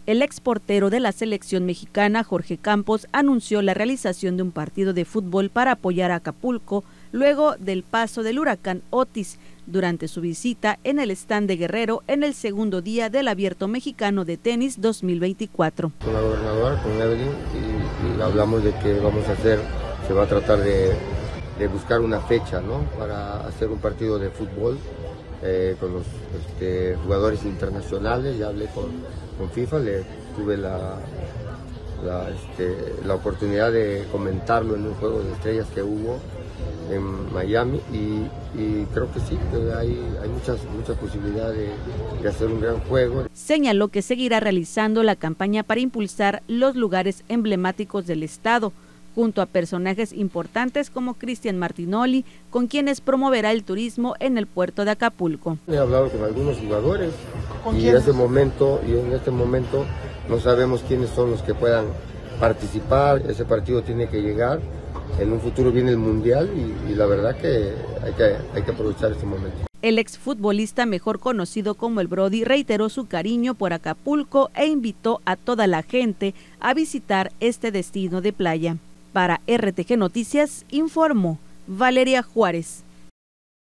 El exportero de la selección mexicana, Jorge Campos, anunció la realización de un partido de fútbol para apoyar a Acapulco luego del paso del huracán Otis, durante su visita en el stand de Guerrero en el segundo día del Abierto Mexicano de Tenis 2024. Con la gobernadora, con Evelyn, y hablamos de que vamos a hacer, se va a tratar de buscar una fecha, ¿no?, para hacer un partido de fútbol con los jugadores internacionales. Ya hablé con FIFA, tuve la oportunidad de comentarlo en un juego de estrellas que hubo en Miami y creo que sí, que hay muchas posibilidades de hacer un gran juego. Señaló que seguirá realizando la campaña para impulsar los lugares emblemáticos del estado, junto a personajes importantes como Cristian Martinoli, con quienes promoverá el turismo en el puerto de Acapulco. He hablado con algunos jugadores y en este momento no sabemos quiénes son los que puedan participar. Ese partido tiene que llegar. En un futuro viene el Mundial y la verdad que hay que aprovechar este momento. El exfutbolista, mejor conocido como el Brody, reiteró su cariño por Acapulco e invitó a toda la gente a visitar este destino de playa. Para RTG Noticias, informó Valeria Juárez.